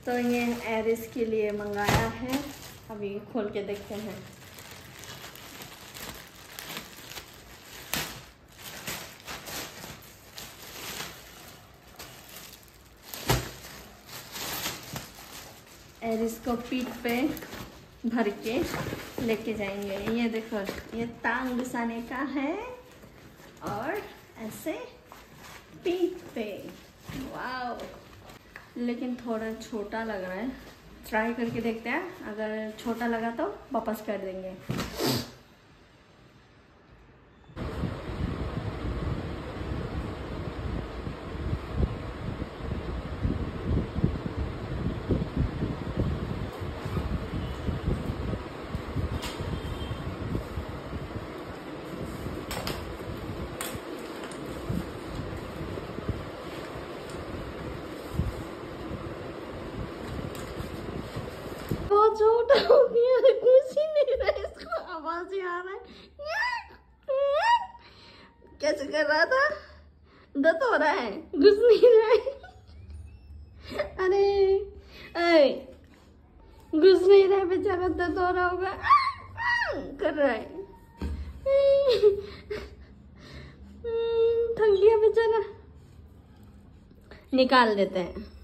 तो ये एरिस के लिए मंगाया है, अभी खोल के देखते हैं। एरिस को पीठ पे भर के लेके जाएंगे। ये देखो, ये टांग घुसाने का है और ऐसे पीठ पे। वाओ, लेकिन थोड़ा छोटा लग रहा है, ट्राई करके देखते हैं। अगर छोटा लगा तो वापस कर देंगे। बहुत छोटा हो गया है, कुछ ही नहीं रहा है, इसको आवाज ही आ रहा है। कैसे कर रहा था? दर्द हो रहा है, घुस नहीं रहा है। अरे घुस नहीं रहा है बेचारा, दर्द हो रहा होगा, कर रहा है। थक गया बेचारा, निकाल देते हैं।